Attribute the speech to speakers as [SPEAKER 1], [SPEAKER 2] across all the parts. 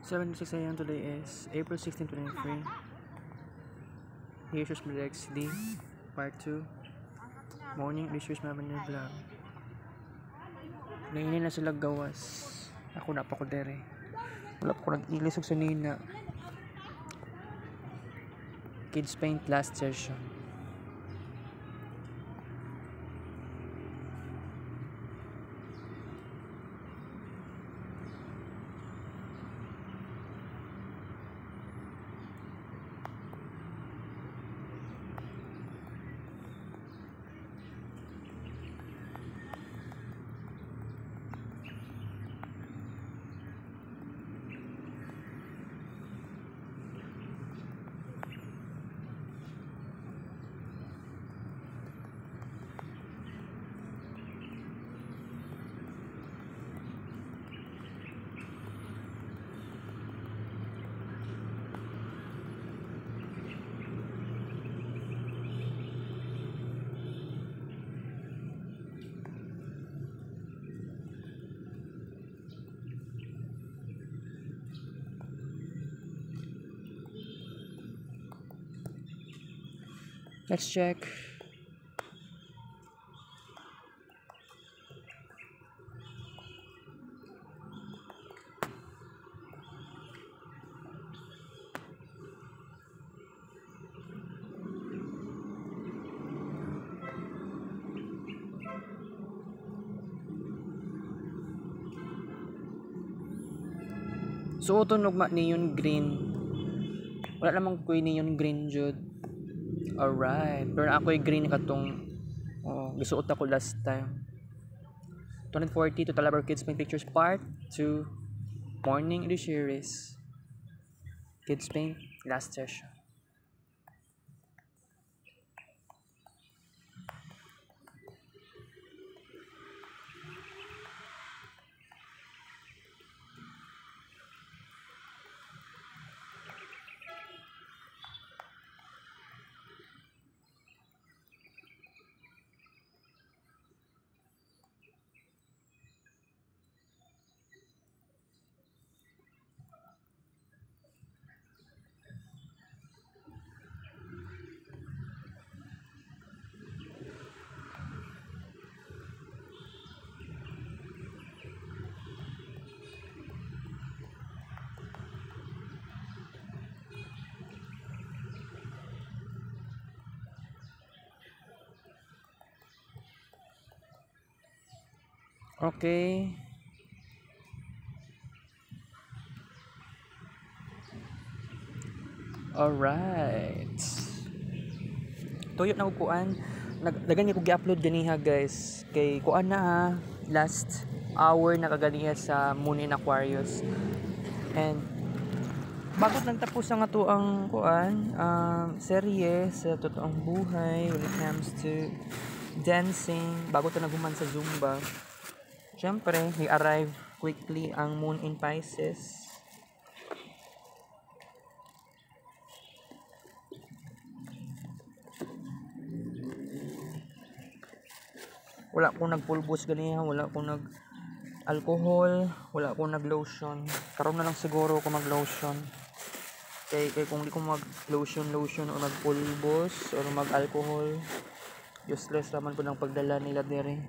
[SPEAKER 1] 7:06 a.m. Today is April 16, 2023. Here's your XD Part 2 Morning Issues Mamanir Vlog. Nainin na sila gawas. Ako na pa ko dere. Wala pa ko nag-ilisog sa nina. Kids Paint last session. Let's check. So tunog ma neon green. Wala namang kuy neon green jud. Alright, pero ako'y green katong gisuot ako last time. 240 to Talabaro Kids Paint Pictures Part 2 Morning in the series Kids Paint last session. Okay. Alright. Tuyot na kuan. Dagan niya ko gi-upload ganiha guys. Kay kuan na ha. Last hour na kaganiha sa Moon in Aquarius. And bago lang tapos ang ato ang kuan serye sa totoong buhay when it comes to dancing. Bago ta naguman sa Zumba. Siyempre, i-arrive quickly ang Moon in Pisces. Wala akong nagpulbos ganiya, wala akong nag-alcohol, wala akong nag-lotion. Karoon na lang siguro ako mag-lotion. Kaya kung di ko mag-lotion o mag-pulbos o mag-alcohol, useless naman po ng pagdala nila dire.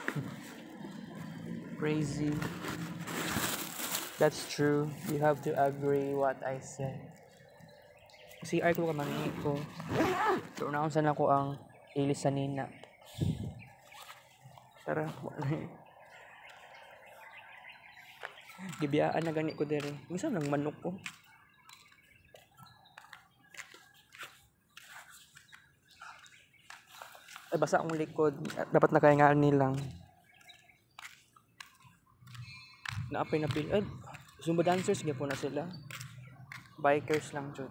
[SPEAKER 1] Crazy. That's true. You have to agree what I said. CR ko kamangit ko. So, naunsan ako ang ilis sa nina. Tara, wala eh. Gibiyaan na ganit ko dere. Minsan lang manok ko. Ay, basa akong likod. Dapat nakahingaan nilang. Naapay na pil. Zumba dancers po na sila. Bikers lang dyan.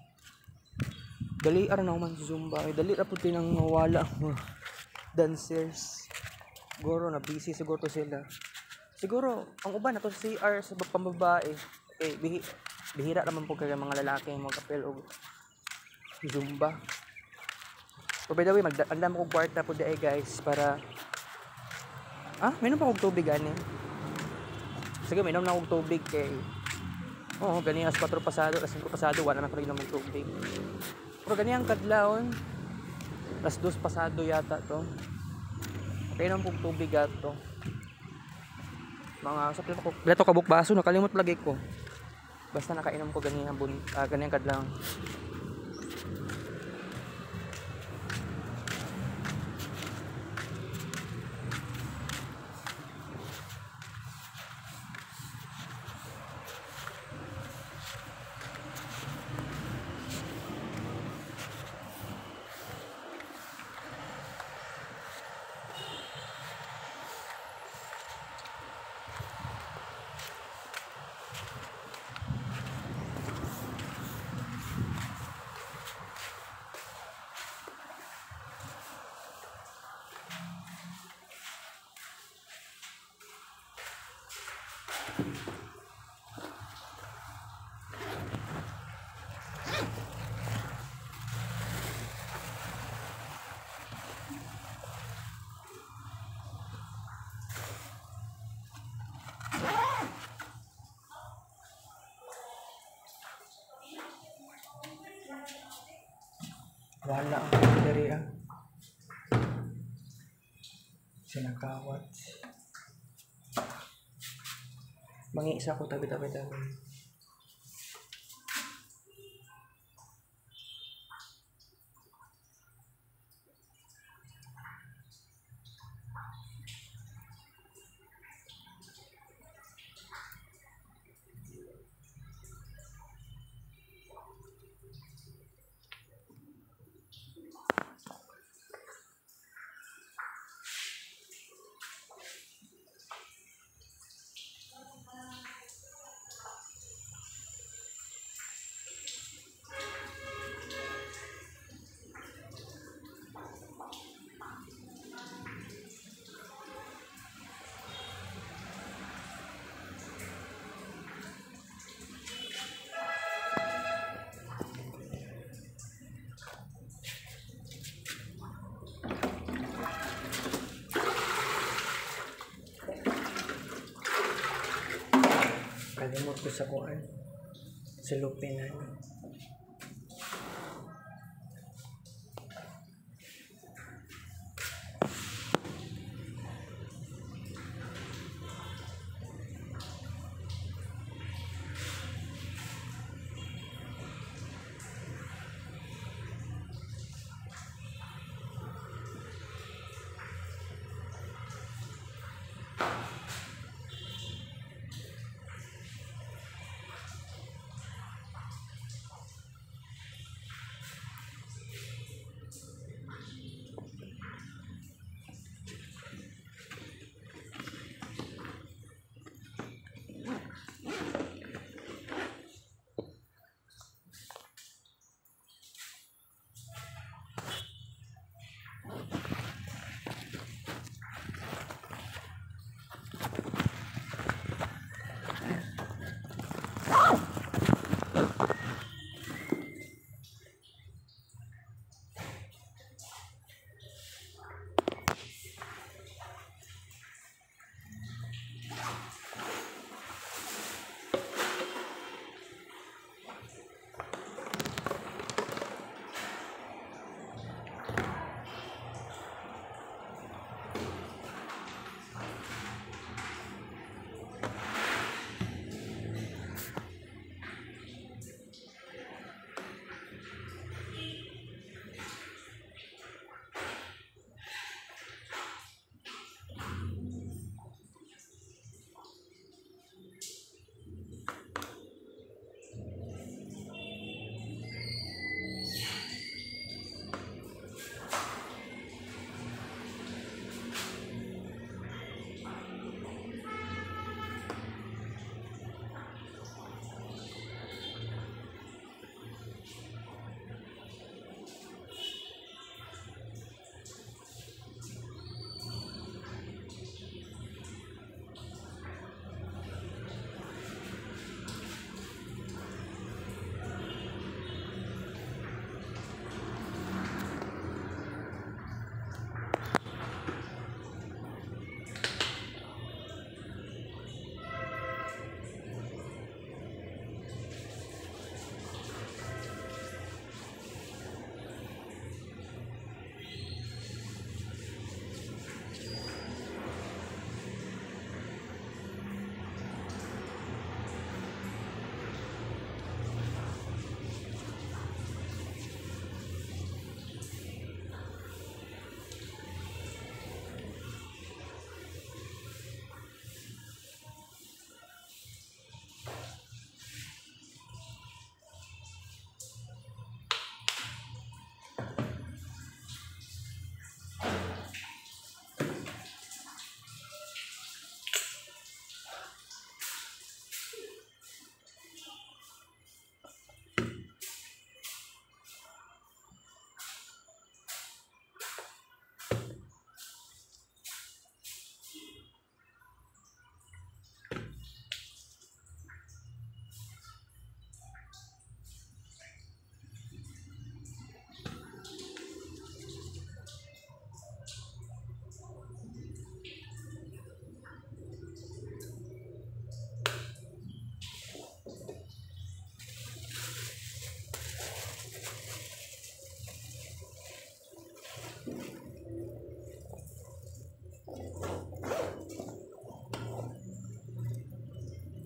[SPEAKER 1] Dali ara na man sa Zumba. Dali ra puti nang mawala dancers. Siguro na busy siguro sila. Siguro ang uban na to sa CR sa pambabae. Okay, bihira naman po kaya mga lalaki mga kapel o Zumba. So by the way, magdaan mo kong kwarta po dahil guys para meron pa kong tubig ani. Sige, minom na akong tubig kay Oo, gani as 4 pasado, as 5 pasado, wala naman ko inom ng tubig. Pero gani ang kadlawon, as 2 pasado yata to. Kainom kong tubig ato. Mga sa plato kabuk baso, nakalimot lagi ko. Basta nakainom ko gani ang gani ang kadlawon. Wala ang dari sinagkawat. Mangi-isa ko tabi-tabi. Kalimot ko sa kuan. Sa lupinan.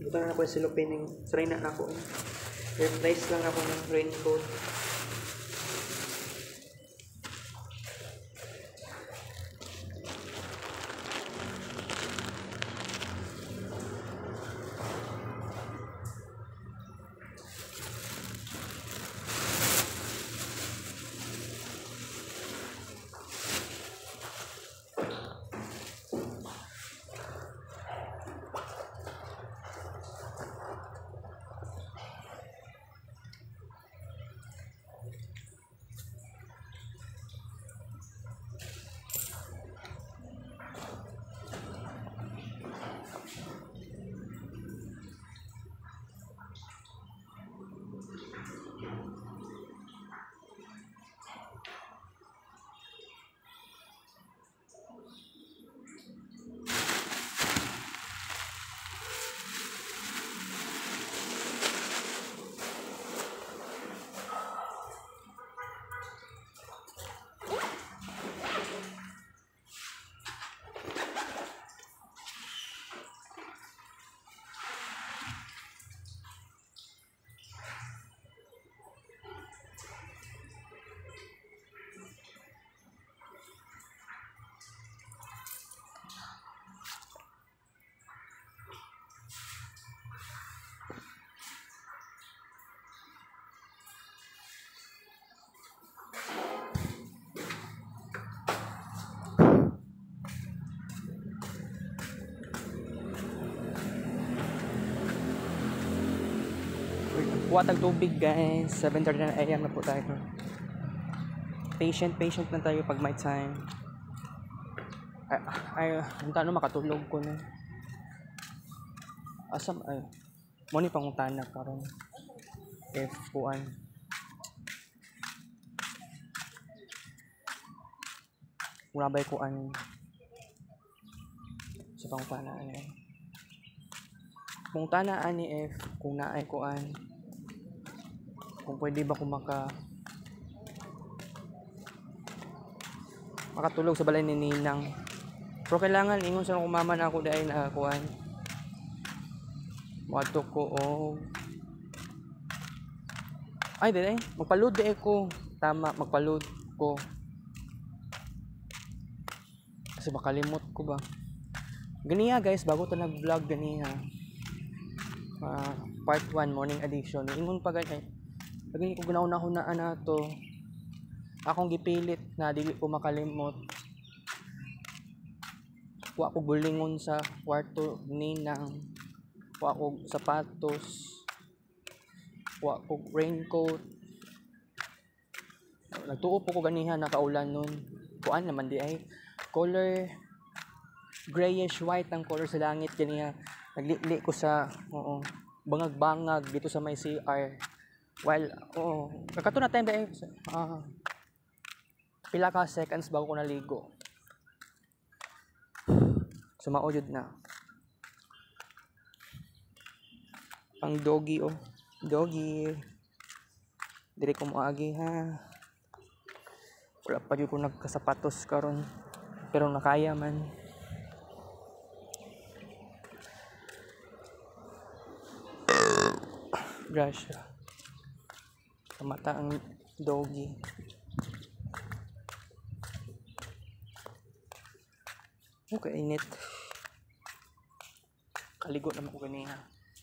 [SPEAKER 1] Ito na ako yung silopining. Try na ako. Replace lang ako ng raincoat. Kuha tag tubig guys. 7:30 AM na po tayo. Patient na tayo pag may time. Ay, ano makatulog ko na. Asam ay. Mo ni pangutana karon. If kuan. Wala ba kuan sa pangutana ani. Pangutana ani if kung naay kuan. Kung pwede ba ko makatulog sa balay ni Ninang. Pero kailangan ingon sa kumaman ako dahil na kuan. Wato ko ay dahil magpaload di ko. Tama, magpaload ko. Kasi makalimot ko ba. Ganiya guys, bago ta nag-vlog ganiya. Part 1 morning edition. Ingon pa ganyan. Lagi ko ganaw-hunaan na to. Akong gipilit na dili ko makalimot. Wa ko bulingon sa kwarto ni Ninang. Wa ko sapatos. Wa ko raincoat. Nagtuo po ko ganihan nakaulan nun. Kuan naman di ay color grayish white ang color sa langit ganiya. Nagli ko sa bangag-bangag dito sa may CR. While, nagkato na time dahil, pila ka seconds bago ko naligo. Sumauyod na. Ang doggy, Doggy. Dili ko moagi, ha. Wala pa dito ko nagkasapatos karon. Pero nakaya man. Grasya. Mata ang doggy. Okay, init. Kaligo naman ko ganiha.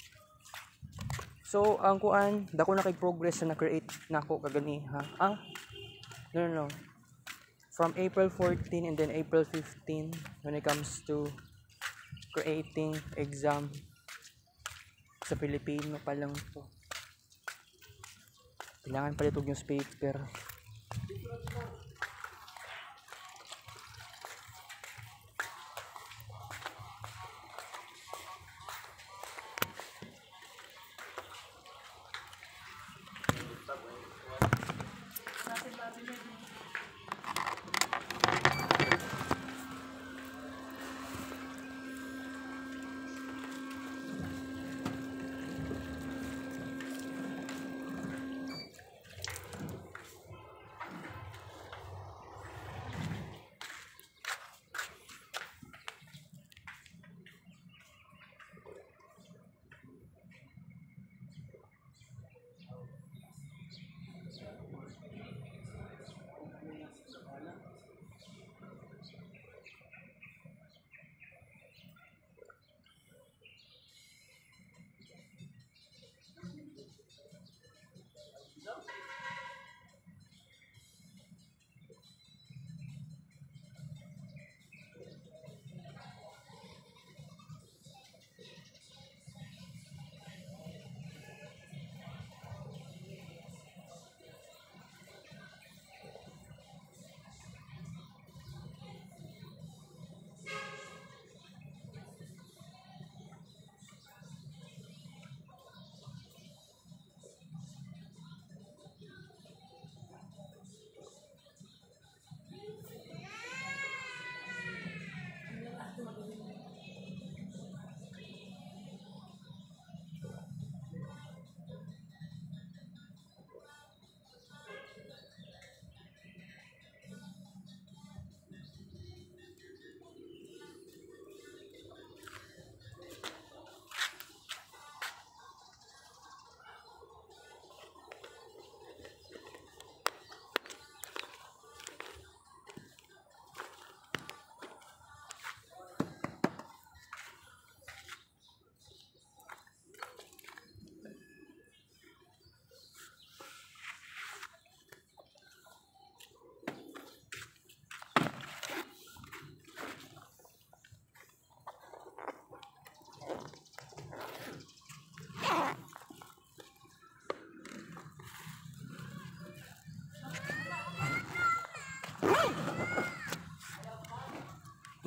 [SPEAKER 1] So, ang kuan, dako na kay progress na na-create na ako kaganiha. No. From April 14 and then April 15 when it comes to creating exam sa Pilipino pa lang to. Kailangan pala itong newspaper.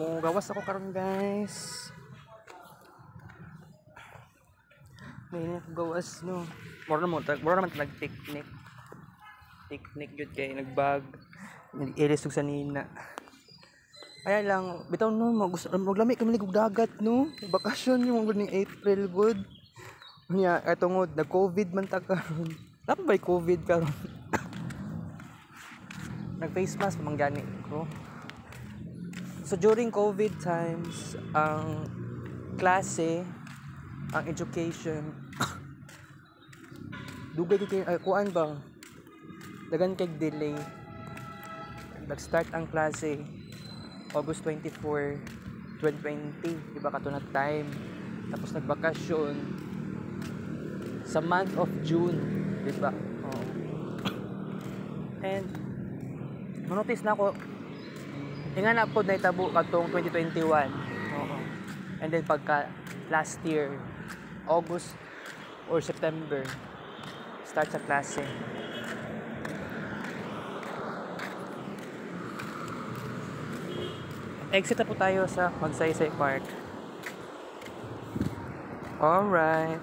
[SPEAKER 1] mo gawas ako karon guys. May gawas no. Mura naman nag-technique. Technique jud kay nagbag. Nag-iris sa nina. Kaya lang, bitaw no, maglami kami ligog dagat no. Bakasyon yung mga ning April good. Nya atungod nag-COVID man ta karon. Dapat ba COVID karon? Nag-face mask manggani ko. So during COVID times, ang klase, ang education, dugay kay kuan bang dagan kay delay. Nag-start ang klase August 24, 2020, di ba katunad time. Tapos nagbakasyon sa month of June, di ba? Oh. And notice na ako nga na po na itabo katong 2021. Oo. And then pagka last year, August or September, start sa klase. Exit na po tayo sa Magsaysay Park. Alright.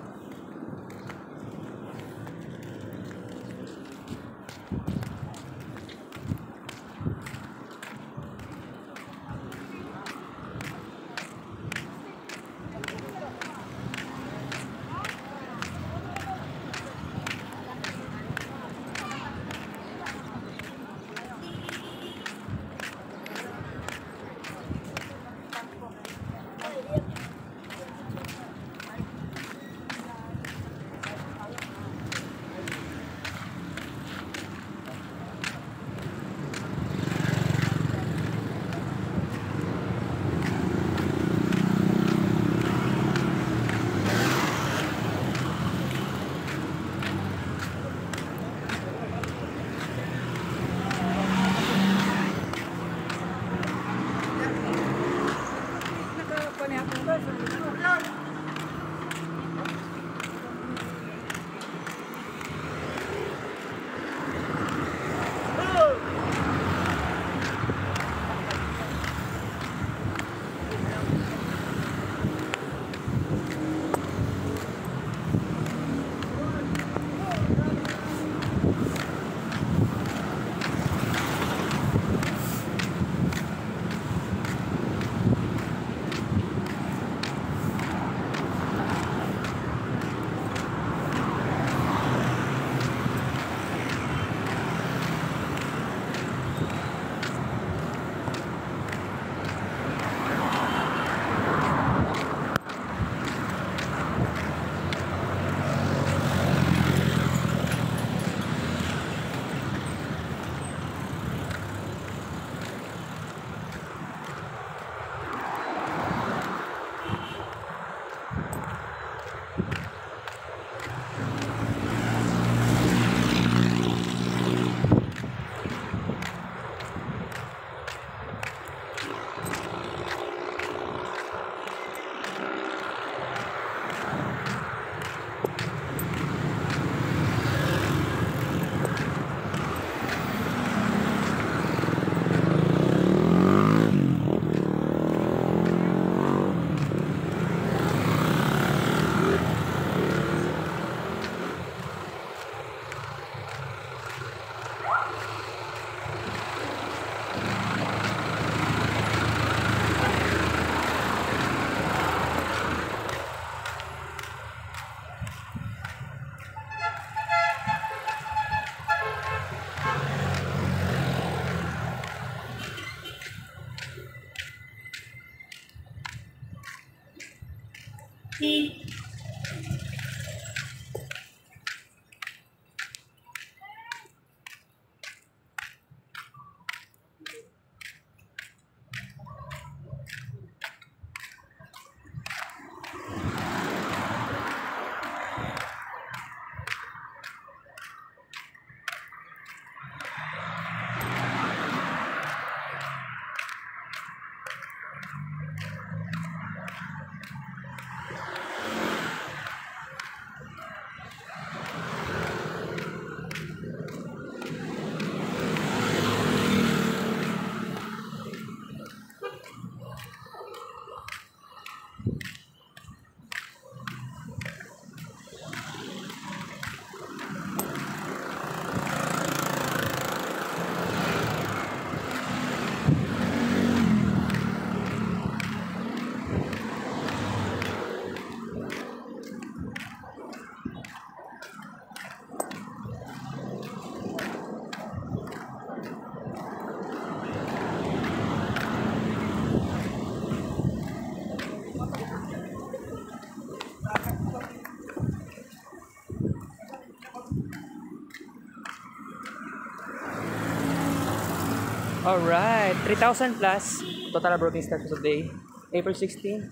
[SPEAKER 1] Alright, 3,000 plus total broken status of day. April 16,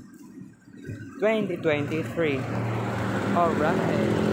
[SPEAKER 1] 2023. Alright.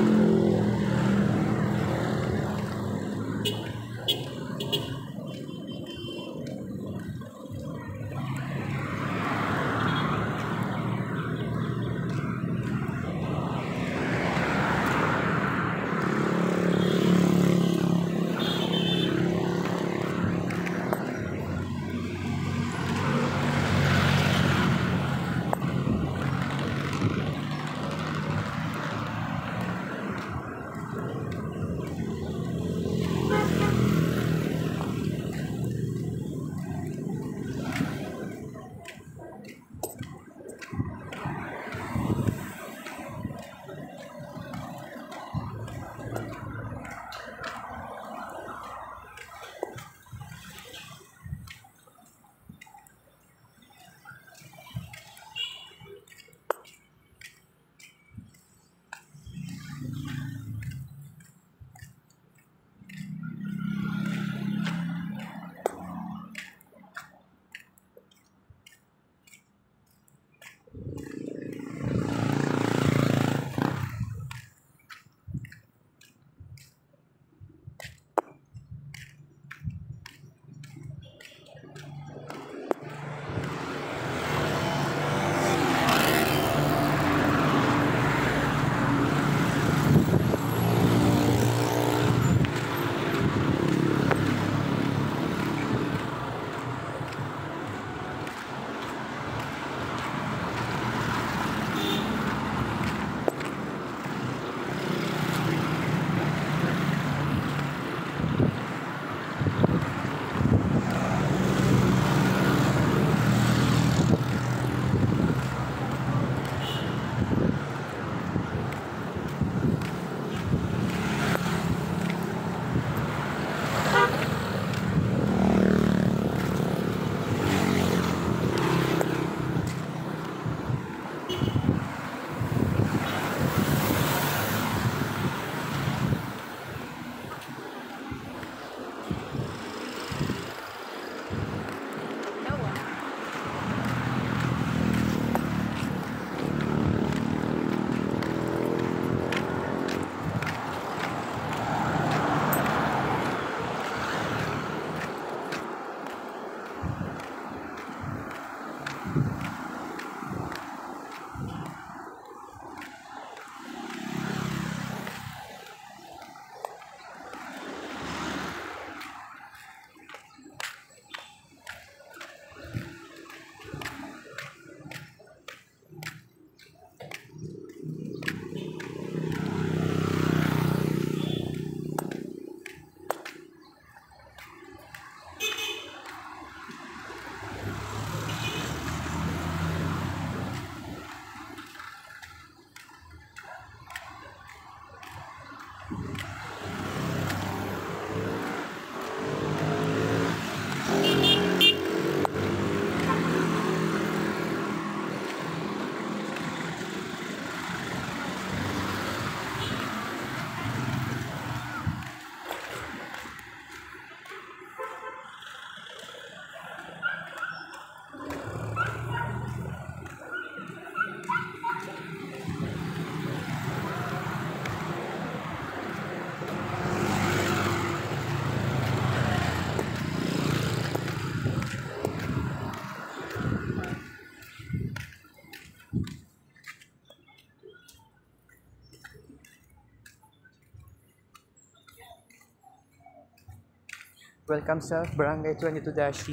[SPEAKER 1] Welcome sa Barangay 22 Dashi.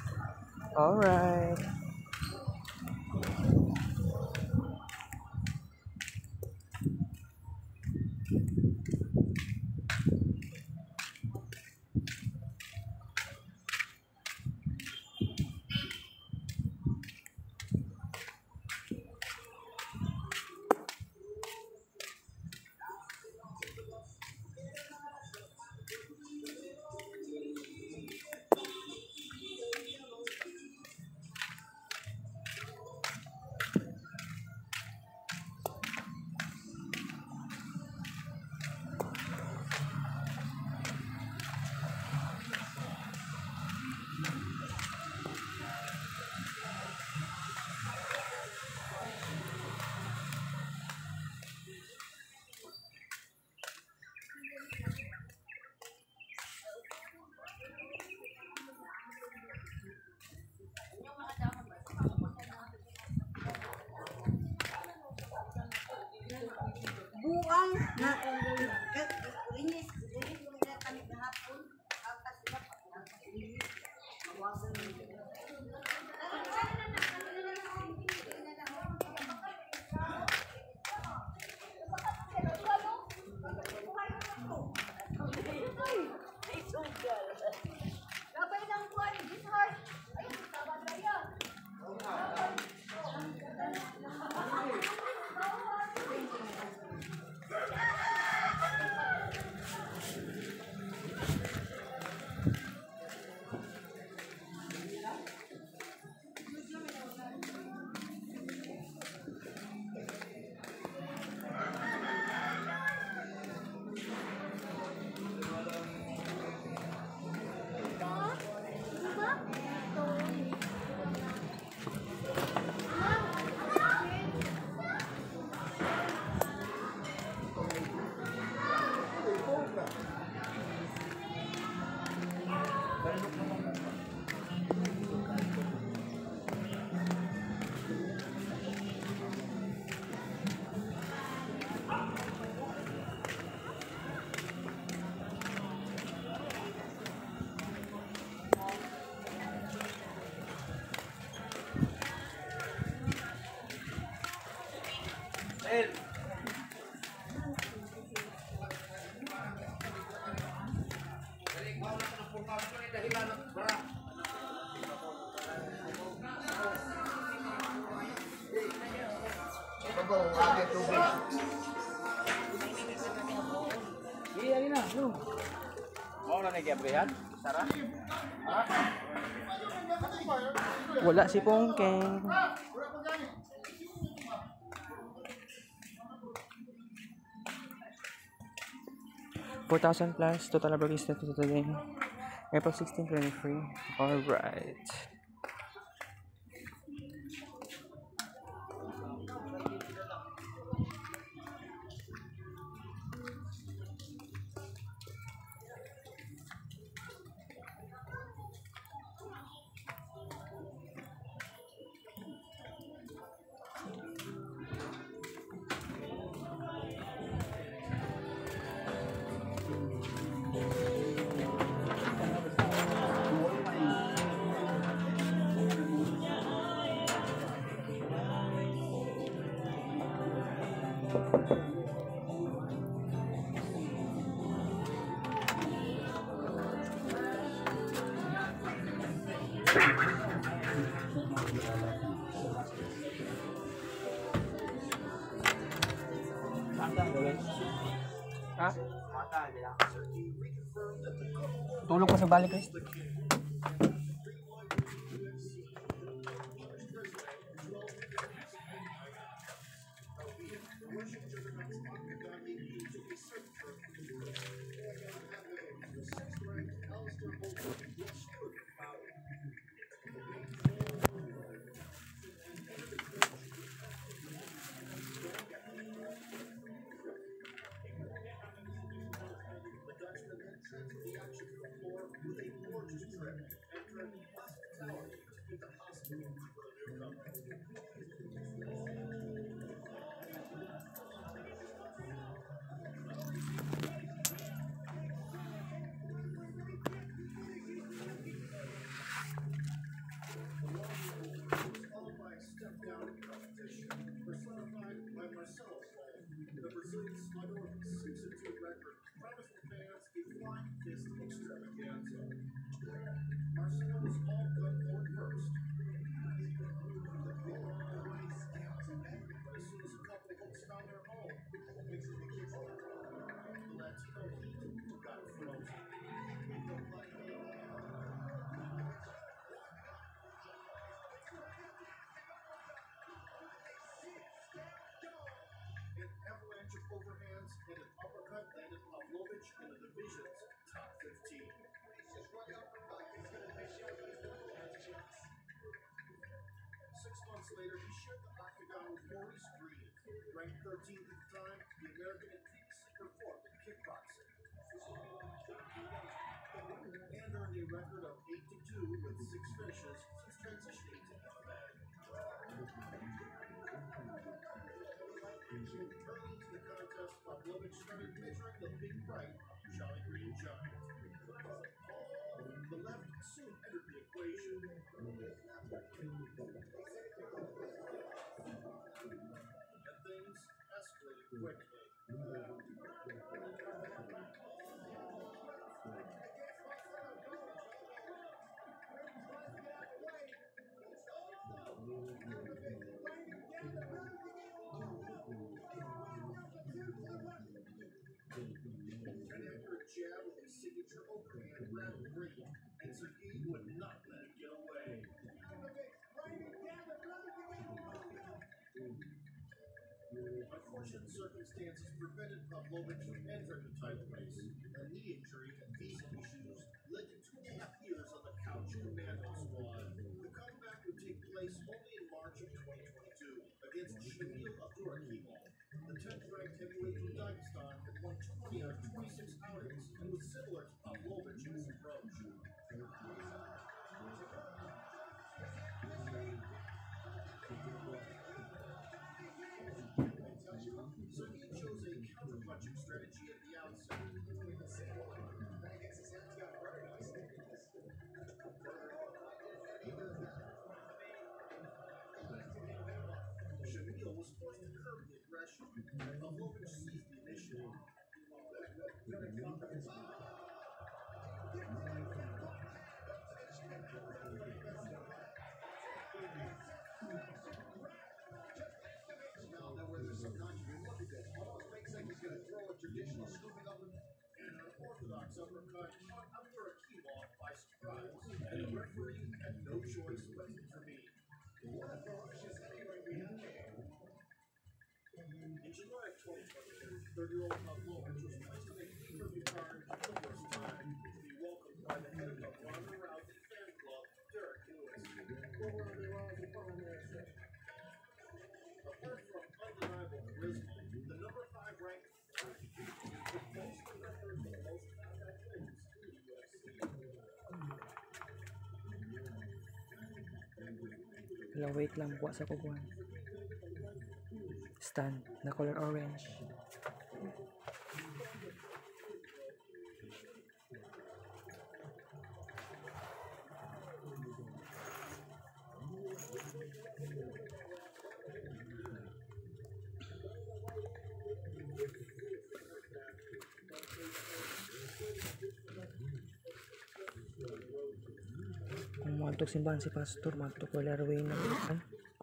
[SPEAKER 1] Alright. Wala si Pongkeng. 4,000 plus total number is to today. April 16, 23. Alright. Ha? Tulog pa sa balik, Chris. Lang, wait lang, buwa sa kukuhan. Stand na color orange. Kung magtog simbahan si pastor, magtog color way na ha?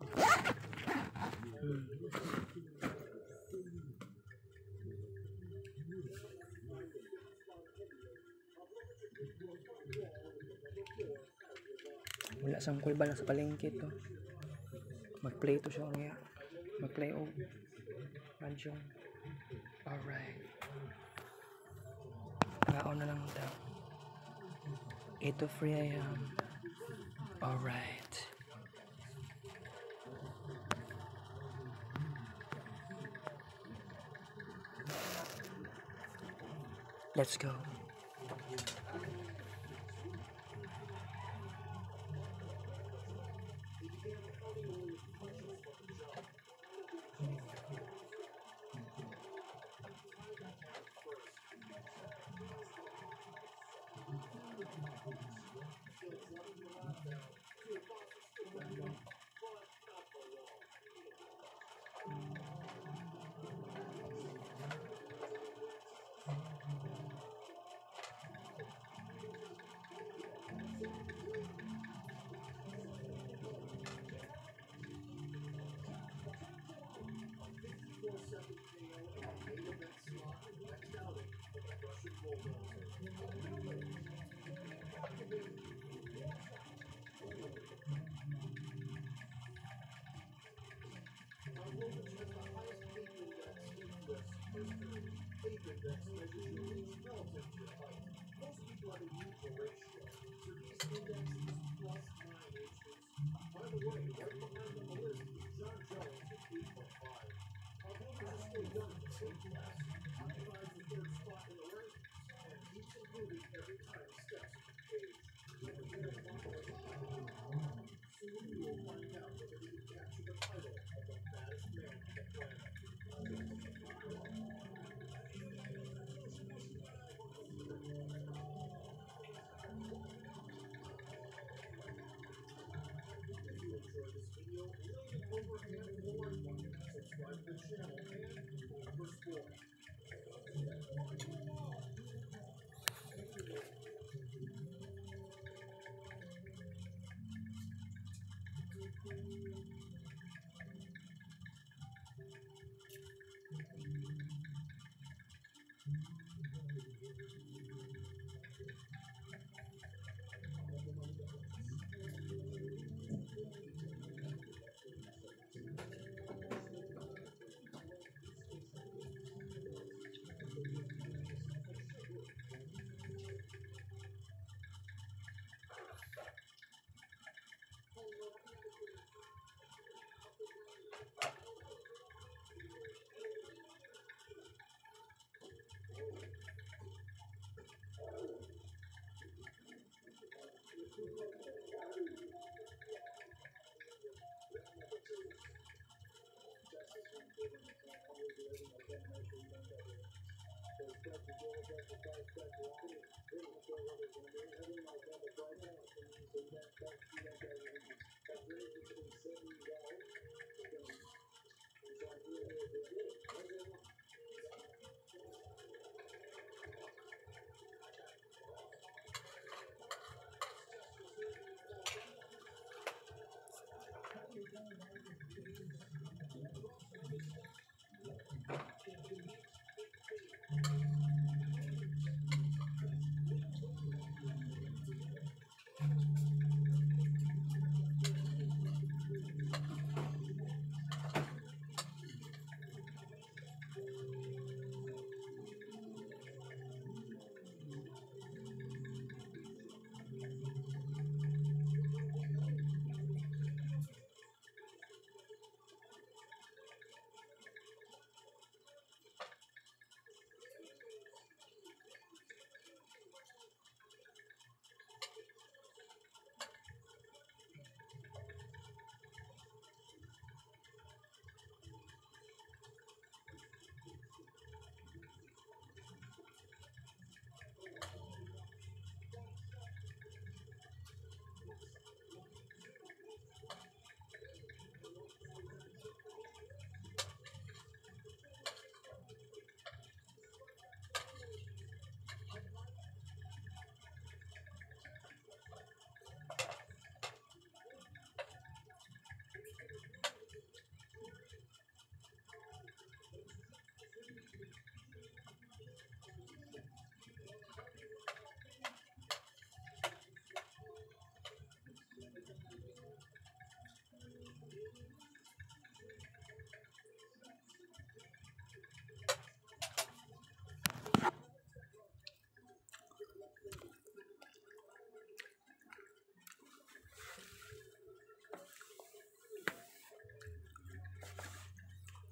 [SPEAKER 1] Wala sang kulba lang sa palengke to. Mag-play to siya niya. Mag-play o Mahjong. Alright. Ngaon na lang daw. 8 to 3 a.m. Alright. Let's go.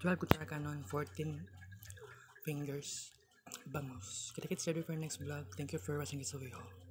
[SPEAKER 1] 12 kutsara kanon, 14 fingers. Vamos. Kita-kits ready for next vlog. Thank you for watching this video.